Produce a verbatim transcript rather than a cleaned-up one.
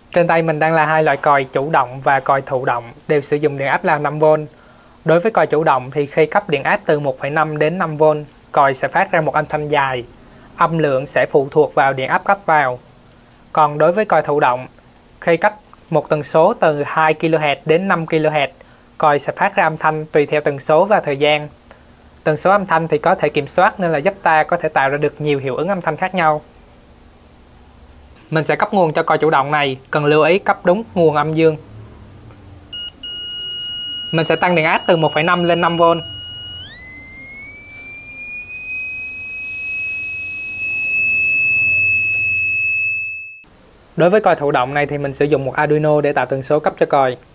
Trên tay mình đang là hai loại còi chủ động và còi thụ động, đều sử dụng điện áp là năm vôn. Đối với còi chủ động thì khi cấp điện áp từ một phẩy năm đến năm vôn, còi sẽ phát ra một âm thanh dài. Âm lượng sẽ phụ thuộc vào điện áp cấp vào. Còn đối với còi thụ động, khi cấp một tần số từ hai ki lô héc đến năm ki lô héc, còi sẽ phát ra âm thanh tùy theo tần số và thời gian. Tần số âm thanh thì có thể kiểm soát nên là giúp ta có thể tạo ra được nhiều hiệu ứng âm thanh khác nhau. Mình sẽ cấp nguồn cho còi chủ động này, cần lưu ý cấp đúng nguồn âm dương. Mình sẽ tăng điện áp từ một phẩy năm lên năm vôn. Đối với còi thụ động này thì mình sử dụng một Arduino để tạo tần số cấp cho còi.